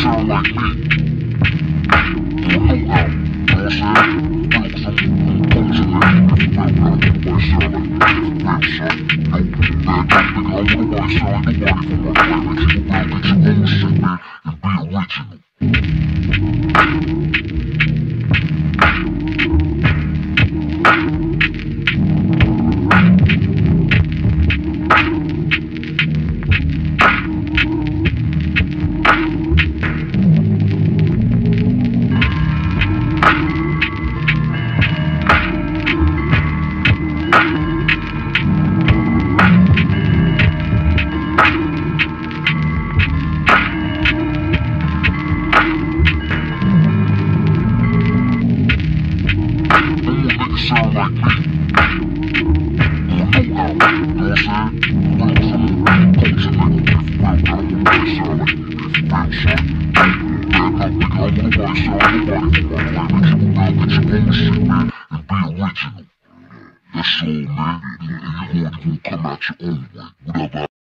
sound like me. Or no out. You know what I'm saying? Real country, nobody sound like me. Real son. No, man, don't think I wanna nobody sound like nobody from my planet. You go out, get your own shit, man, and be original. Sound like me. Or no out. You know what I'm saying? Real country, culture, nigga. Real, I don't want nobody sound like me. Real son. Man, don't think I wanna nobody sound like nobody from my planet. You go out, get your own shit, man, and be original. That's all, man. And you gonna come out your own way. Whatever.